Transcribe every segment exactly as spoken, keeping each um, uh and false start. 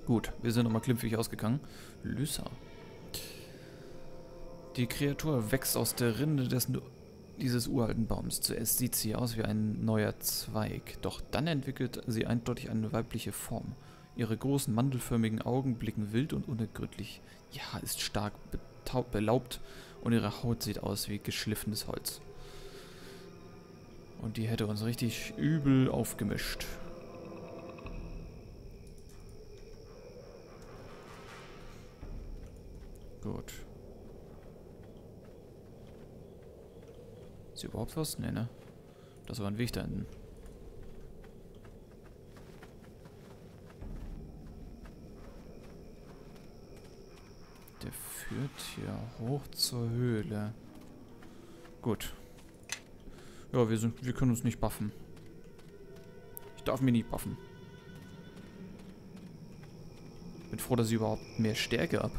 Gut, wir sind nochmal klimpfig ausgegangen. Lyssa. Die Kreatur wächst aus der Rinde des, dieses uralten Baums. Zuerst sieht sie aus wie ein neuer Zweig, doch dann entwickelt sie eindeutig eine weibliche Form. Ihre großen mandelförmigen Augen blicken wild und unergründlich. Ihr Haar ist stark belaubt und ihre Haut sieht aus wie geschliffenes Holz. Und die hätte uns richtig übel aufgemischt. Gut. Ist hier überhaupt was? Nee, ne? Das war ein Weg da hinten. Der führt hier hoch zur Höhle. Gut. Ja, wir sind, wir können uns nicht buffen. Ich darf mich nicht buffen. Bin froh, dass ich überhaupt mehr Stärke habe.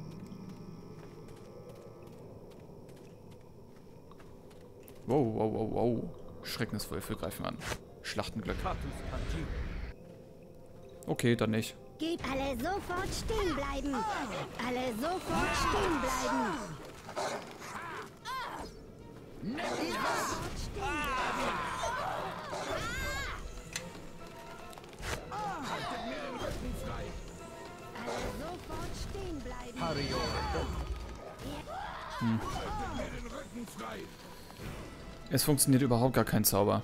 Wow, wow, wow, wow. Schreckenswölfe greifen an. Schlachtenglöcke. Okay, dann nicht. Geht alle sofort stehen bleiben. Alle sofort stehen bleiben. Sofort stehen bleiben. Haltet mir den Rücken frei. Alle sofort stehen bleiben. Hm. Haltet mir den Rücken frei. Es funktioniert überhaupt gar kein Zauber.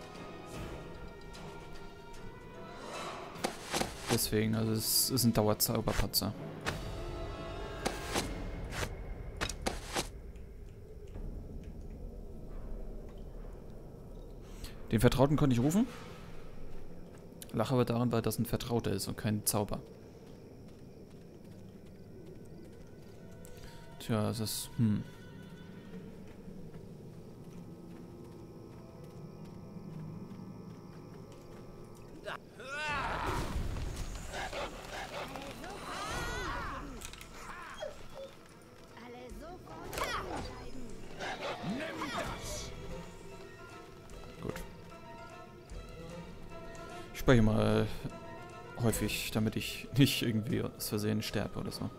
Deswegen, also es ist ein Dauerzauberpatzer. Den Vertrauten konnte ich rufen. Lache aber daran, weil das ein Vertrauter ist und kein Zauber. Tja, das ist... Hm. Alle sofort stehen bleiben. Nimm das. Gut. Ich speichere mal häufig, damit ich nicht irgendwie aus Versehen sterbe oder so.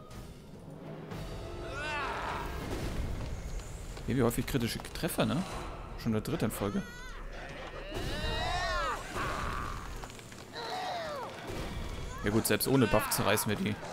Wie häufig kritische Treffer, ne? Schon der dritte in Folge. Ja gut, selbst ohne Buff zerreißen wir die.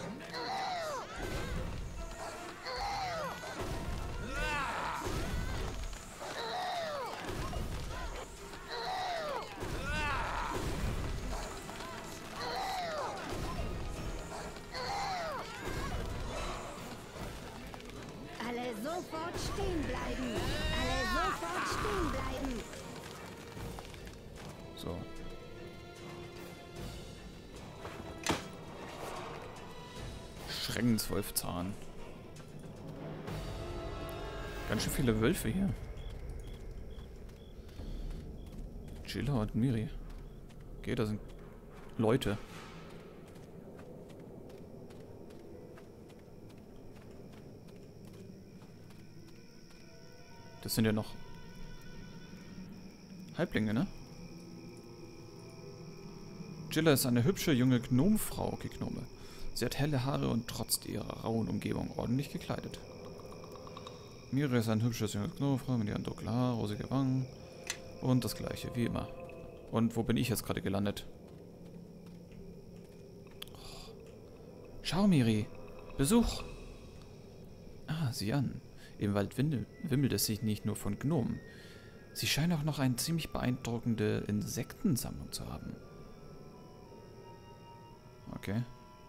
Alle sofort stehen bleiben. Alle sofort stehen bleiben. So. Schreckenswolfzahn. Ganz schön viele Wölfe hier. Jilla und Miri. Okay, da sind Leute. Das sind ja noch Halblinge, ne? Jilla ist eine hübsche junge Gnomfrau, okay, Gnome. Sie hat helle Haare und trotz ihrer rauen Umgebung ordentlich gekleidet. Miri ist ein hübsches junge Gnomfrau mit ihren dunklen Haaren, rosige Wangen und das gleiche, wie immer. Und wo bin ich jetzt gerade gelandet? Oh. Schau, Miri! Besuch! Ah, sieh an. Im Wald wimmelt es sich nicht nur von Gnomen. Sie scheinen auch noch eine ziemlich beeindruckende Insektensammlung zu haben. Okay.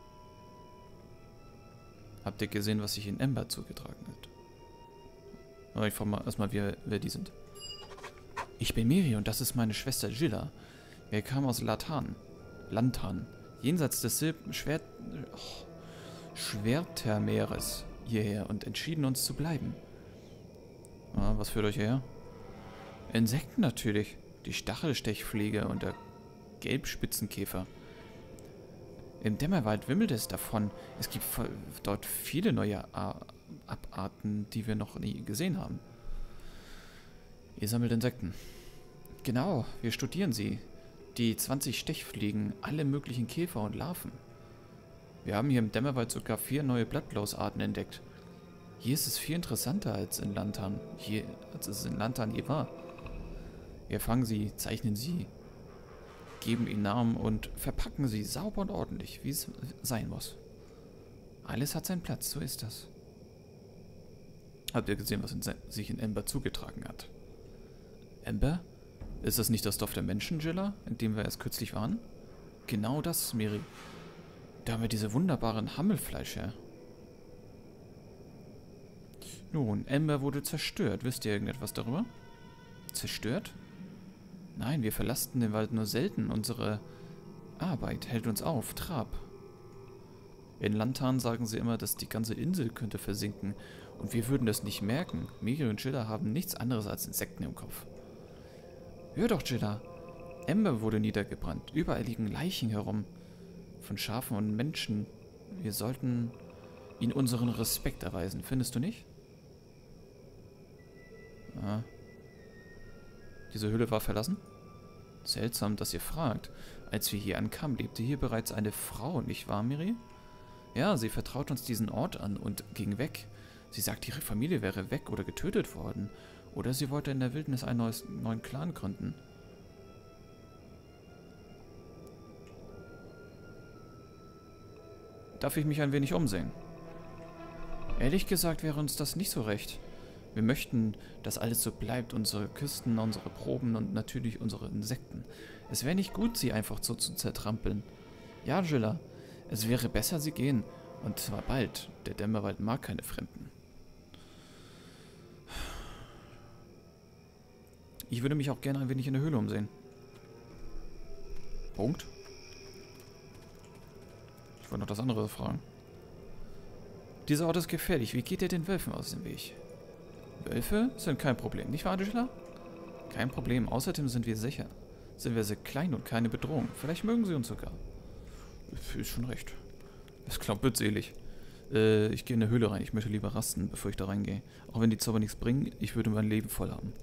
Habt ihr gesehen, was sich in Ember zugetragen hat? Aber ich frage mal erstmal, wer, wer die sind. Ich bin Miri und das ist meine Schwester Jilla. Wir kamen aus Latan. Lantan. Jenseits des Sil Schwert oh, Schwertermeeres hierher und entschieden uns zu bleiben. Ah, was führt euch her? Insekten natürlich. Die Stachelstechfliege und der Gelbspitzenkäfer. Im Dämmerwald wimmelt es davon. Es gibt dort viele neue Abarten, die wir noch nie gesehen haben. Ihr sammelt Insekten. Genau, wir studieren sie. Die zwanzig Stechfliegen, alle möglichen Käfer und Larven. Wir haben hier im Dämmerwald sogar vier neue Blattlausarten entdeckt. Hier ist es viel interessanter als in Lantan, hier, als es in Lantan je war. Wir fangen sie, zeichnen sie, geben ihnen Namen und verpacken sie sauber und ordentlich, wie es sein muss. Alles hat seinen Platz, so ist das. Habt ihr gesehen, was in sich in Ember zugetragen hat? Ember? Ist das nicht das Dorf der Menschen, Jilla, in dem wir erst kürzlich waren? Genau das, Miri. Da haben wir diese wunderbaren Hammelfleisch her. Nun, Ember wurde zerstört. Wisst ihr irgendetwas darüber? Zerstört? Nein, wir verlassen den Wald nur selten. Unsere Arbeit hält uns auf. Trab. In Lantan sagen sie immer, dass die ganze Insel könnte versinken. Und wir würden das nicht merken. Miri und Jilla haben nichts anderes als Insekten im Kopf. Hör doch, Jilla. Ember wurde niedergebrannt. Überall liegen Leichen herum. Von Schafen und Menschen. Wir sollten ihnen unseren Respekt erweisen. Findest du nicht? Ah. Diese Höhle war verlassen? Seltsam, dass ihr fragt. Als wir hier ankamen, lebte hier bereits eine Frau, nicht wahr, Miri? Ja, sie vertraut uns diesen Ort an und ging weg. Sie sagt, ihre Familie wäre weg oder getötet worden. Oder sie wollte in der Wildnis einen neues, neuen Clan gründen. Darf ich mich ein wenig umsehen? Ehrlich gesagt wäre uns das nicht so recht. Wir möchten, dass alles so bleibt, unsere Küsten, unsere Proben und natürlich unsere Insekten. Es wäre nicht gut, sie einfach so zu zertrampeln. Ja, Jilla, es wäre besser, sie gehen. Und zwar bald. Der Dämmerwald mag keine Fremden. Ich würde mich auch gerne ein wenig in der Höhle umsehen. Punkt. Ich wollte noch das andere fragen. Dieser Ort ist gefährlich. Wie geht ihr den Wölfen aus dem Weg? Wölfe sind kein Problem, nicht wahr, Jilla? Kein Problem. Außerdem sind wir sicher. Sind wir sehr klein und keine Bedrohung. Vielleicht mögen sie uns sogar. Ist schon recht. Das klingt blödselig. Äh, ich gehe in eine Höhle rein. Ich möchte lieber rasten, bevor ich da reingehe. Auch wenn die Zauber nichts bringen, ich würde mein Leben voll haben.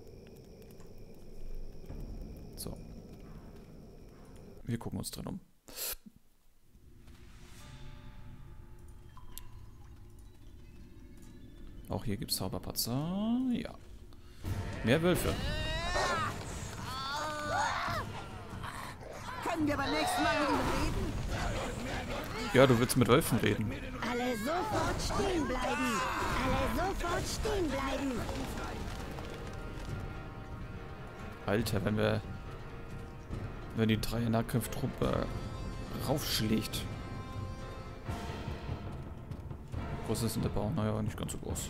So. Wir gucken uns drin um. Auch hier gibt es Zauberpatzer. Ja. Mehr Wölfe. Können wir beim nächsten Mal mit ihm reden? Ja, du willst mit Wölfen reden. Alle sofort stehen bleiben. Alle sofort stehen bleiben. Alter, wenn wir... Wenn die Dreier-Nahkampftruppe raufschlägt. Groß ist denn der Bau? Naja, nicht ganz so groß.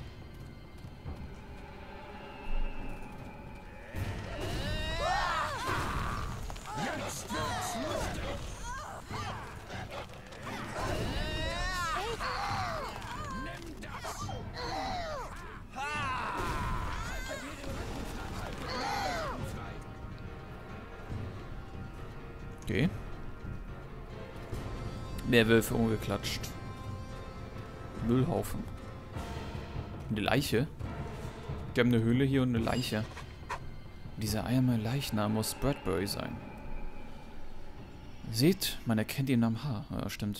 Okay. Mehr Wölfe umgeklatscht. Müllhaufen. Eine Leiche. Die haben eine Höhle hier und eine Leiche. Dieser eierne Leichnam muss Bradbury sein. Seht, man erkennt ihn am Haar. Ja, stimmt.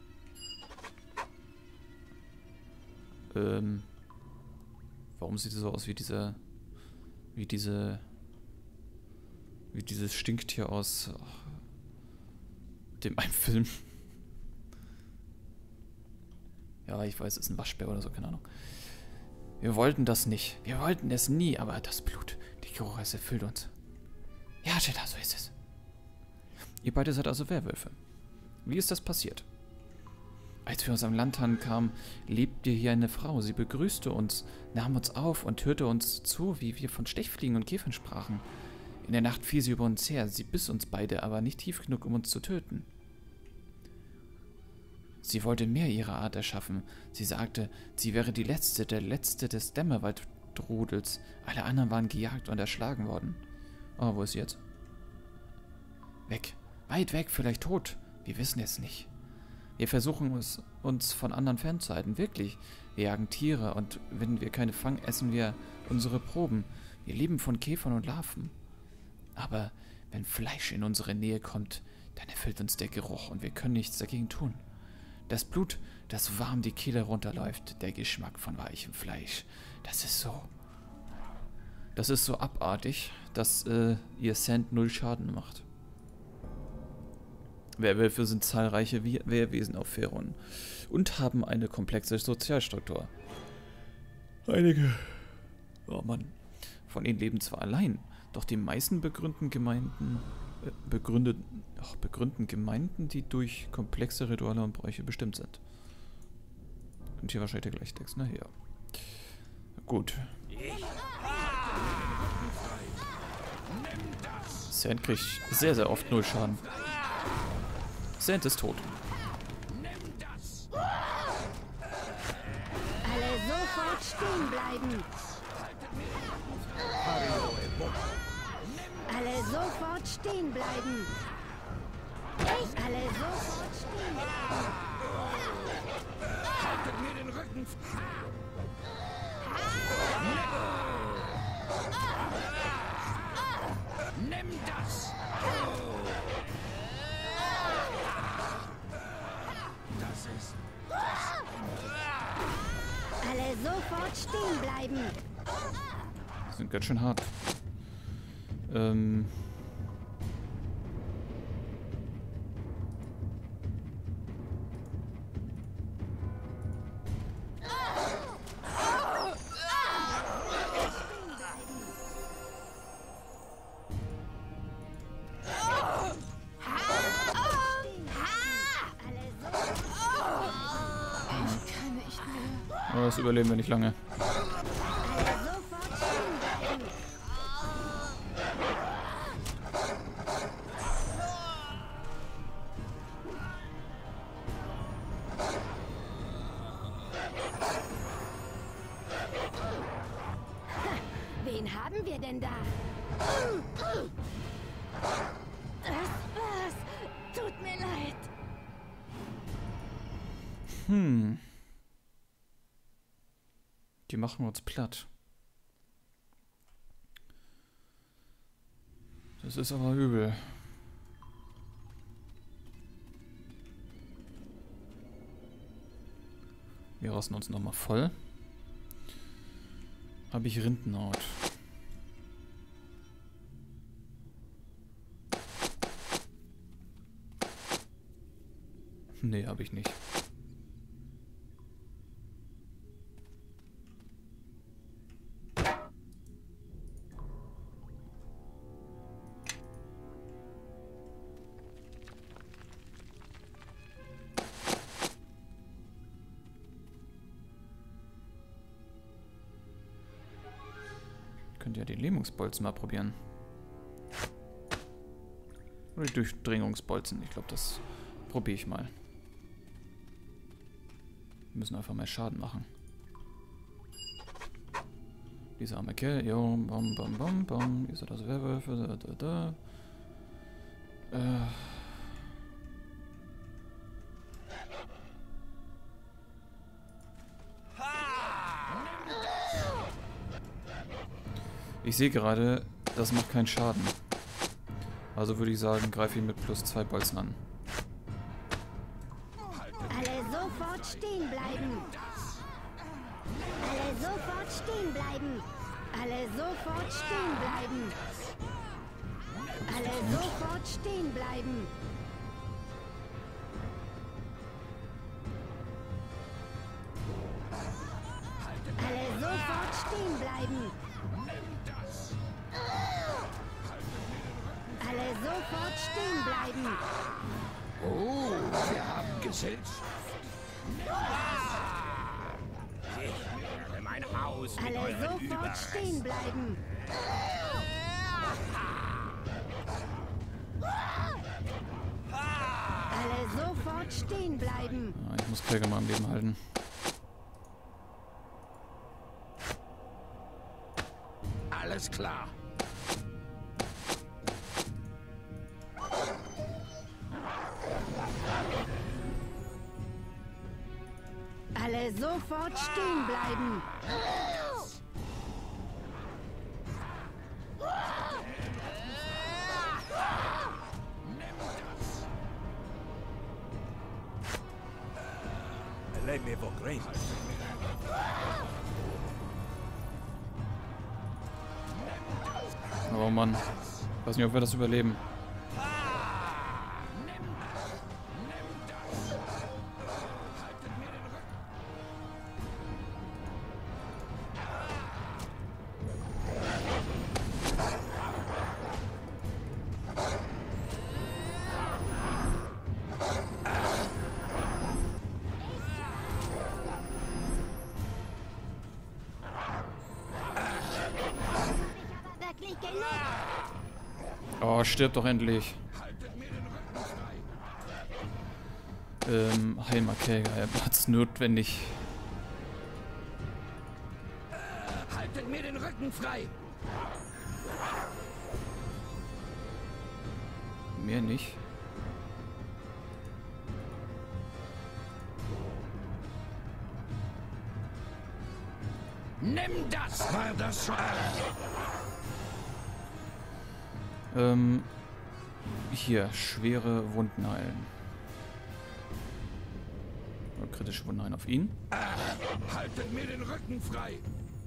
Ähm. Warum sieht er so aus wie dieser... Wie diese... Wie dieses Stinktier aus... Ach, dem einen Film. Ja, ich weiß, es ist ein Waschbär oder so, keine Ahnung. Wir wollten das nicht. Wir wollten es nie, aber das Blut, die Geruch, es erfüllt uns. Ja, Jilla, so ist es. Ihr beide seid also Werwölfe. Wie ist das passiert? Als wir aus dem Lantan kamen, lebte hier eine Frau. Sie begrüßte uns, nahm uns auf und hörte uns zu, wie wir von Stechfliegen und Käfern sprachen. In der Nacht fiel sie über uns her. Sie biss uns beide, aber nicht tief genug, um uns zu töten. Sie wollte mehr ihrer Art erschaffen. Sie sagte, sie wäre die Letzte, der Letzte des Dämmerwaldrudels. Alle anderen waren gejagt und erschlagen worden. Oh, wo ist sie jetzt? Weg. Weit weg, vielleicht tot. Wir wissen es nicht. Wir versuchen es, uns von anderen fernzuhalten. Wirklich. Wir jagen Tiere und wenn wir keine fangen, essen wir unsere Proben. Wir leben von Käfern und Larven. Aber wenn Fleisch in unsere Nähe kommt, dann erfüllt uns der Geruch und wir können nichts dagegen tun. Das Blut, das warm die Kehle runterläuft. Der Geschmack von weichem Fleisch. Das ist so... Das ist so abartig, dass äh, ihr Sand null Schaden macht. Werwölfe sind zahlreiche Wehrwesen auf Faerun und haben eine komplexe Sozialstruktur. Einige... Oh Mann. Von ihnen leben zwar allein, doch die meisten begründeten Gemeinden... Äh, begründet, ach, begründeten Gemeinden, die durch komplexe Rituale und Bräuche bestimmt sind. Und hier wahrscheinlich der gleiche Text, ne? Ja. Gut. Sand kriegt sehr, sehr oft null Schaden. Sand ist tot. Alle sofort stehen bleiben. Alle sofort stehen bleiben. Ich alle sofort stehen bleiben. Haltet mir den Rücken frei. Nimm das! Das ist... Alle sofort stehen bleiben. Die sind ganz schön hart. Ähm... Aber das überleben wir nicht lange. Wen haben wir denn da? Das war's. Tut mir leid. Hm. Die machen uns platt. Das ist aber übel. Wir rasten uns nochmal voll. Habe ich Rindenhaut? Nee, habe ich nicht. Könnt ihr die Lähmungsbolzen mal probieren. Oder die Durchdringungsbolzen. Ich glaube, das probiere ich mal. Wir müssen einfach mehr Schaden machen. Dieser arme Kerl. Jo, bam, bam, bam, bam. Ihr seid das Werwölfe. Da, da, da. Äh. Ich sehe gerade, das macht keinen Schaden. Also würde ich sagen, greife ihn mit plus zwei Bolzen an. Alle sofort stehen bleiben. Alle sofort stehen bleiben. Alle sofort stehen bleiben. Alle sofort stehen bleiben. Alle sofort stehen bleiben. Alle sofort stehen bleiben. Oh, wir haben Gesellschaft. Ich werde mein Haus mit Alle euren sofort Überresten. stehen bleiben. Alle sofort stehen bleiben. Ah, ich muss Gregor mal am Leben halten. Alles klar. Alle sofort stehen bleiben. Oh Mann. Ich weiß nicht, ob wir das überleben. Oh, stirb doch endlich. Ähm, Heilmarker, hat's notwendig. Haltet mir den Rücken frei! Mehr nicht. Nimm das! War das schon? Ähm, hier, schwere Wunden heilen. Oder kritische Wunden heilen auf ihn. Haltet mir den Rücken frei!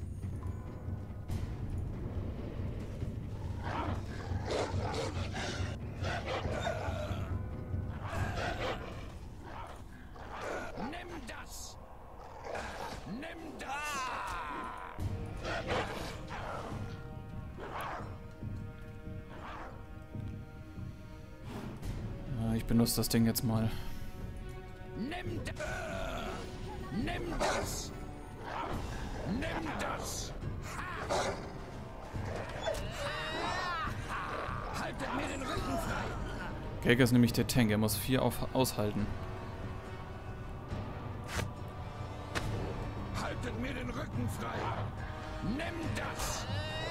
Nimm das! Nimm das! Ja, ich benutze das Ding jetzt mal. Nimm das! Nimm das! Nimm das! Haltet mir den Rücken frei! Gregor ist nämlich der Tank, er muss vier auf aushalten. Haltet mir den Rücken frei! Nimm das!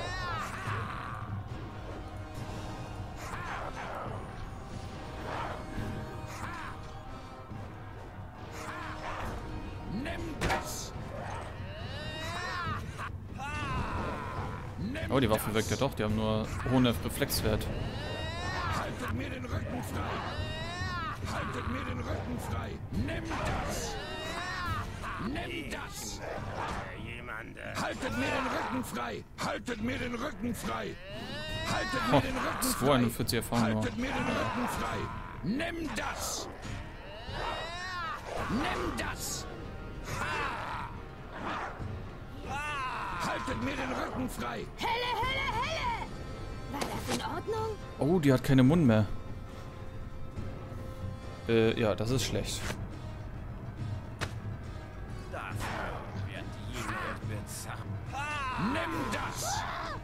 Nimm das! Nimm Oh, die Waffe das. wirkt ja doch, die haben nur hohen Reflexwert. Haltet mir den Rücken frei! Haltet mir den Rücken frei! Nimm das! Nimm das! Haltet mir den Rücken frei! Haltet mir den Rücken frei! Haltet mir Oh, den Rücken frei! zweihundertvierzig Erfahrung nur. Haltet mir den Rücken frei! Nimm das! Nimm das! Haltet mir den Rücken frei! Hölle, Hölle, Hölle! War das in Ordnung? Oh, die hat keine Mund mehr. Äh, ja, das ist schlecht. Nimm das!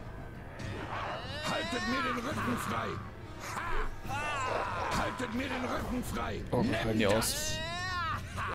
Haltet mir den Rücken frei! Haltet mir den Rücken frei! Oh, Nimm halten die das! aus.